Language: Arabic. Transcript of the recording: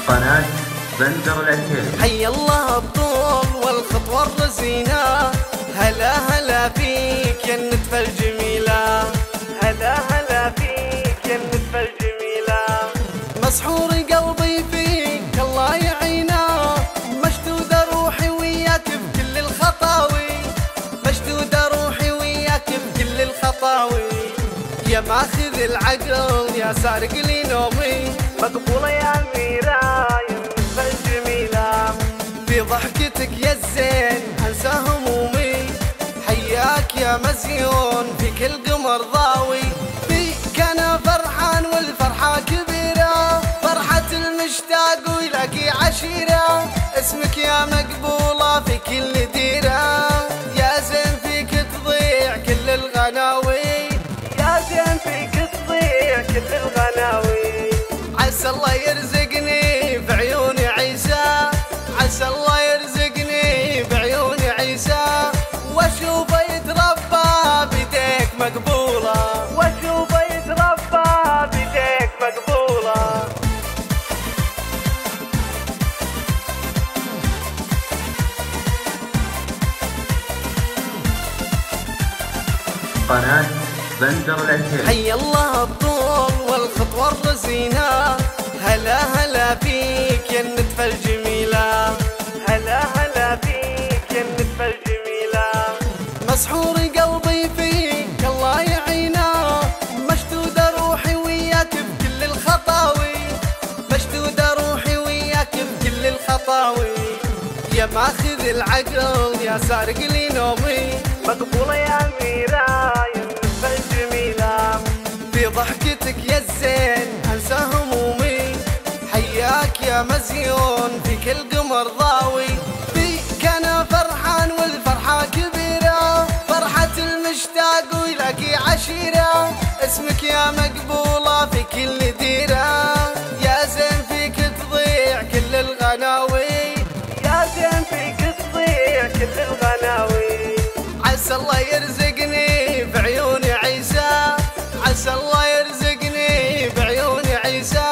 قناة بندر العتيبي. حي الله الطول والخطوة الرزينة، هلا هلا فيك يا النتفة الجميلة، هلا هلا فيك يا النتفة الجميلة. مسحور قلبي فيك الله يعينه، مشدودة روحي وياك بكل الخطاوي، مشدودة روحي وياك بكل الخطاوي. يا ماخذ العقل يا سارق لي نومي، مقبولة يا أميرة يا النتفة الجميلة. بضحكتك يا الزين أنسى همومي، حياك يا مزيون في كل قمر ضاوي. فيك أنا فرحان والفرحة كبيرة، فرحة المشتاق ويلاقي عشيرة. اسمك يا مقبولة في كل ديرة، يا زين فيك تضيع كل الغناوي، يا زين فيك تضيع كل الغناوي. عسى الله يرزقني بعيون عيسى، عسى الله يرزقني بعيون عيسى، واشوفه يتربى بيديك مقبولة، واشوفه يتربى بيديك مقبولة. قناة بندر العتيبي. حي الله الطول والخطوة الرزينة، هلا هلا فيك يا النتفة الجميلة، هلا هلا فيك يا النتفة الجميلة. مسحور قلبي فيك الله يعينه، مشدودة روحي وياك بكل الخطاوي، مشدودة روحي وياك بكل الخطاوي. يا ماخذ العقل يا سارق لي نومي، مقبولة يا أميرة يا النتفة الجميلة. بضحكتك يا الزين أنسى همومي، حياك يا مزيون في كل قمر ضاوي. فيك أنا فرحان والفرحة كبيرة، فرحة المشتاق ويلاقي عشيرة. اسمك يا مقبولة في كل ديرة، يا زين فيك تضيع كل الغناوي، يا زين فيك تضيع كل الغناوي. عسى الله يرزقني بعيون عيسى، عسى الله يرزقني بعيون عيسى،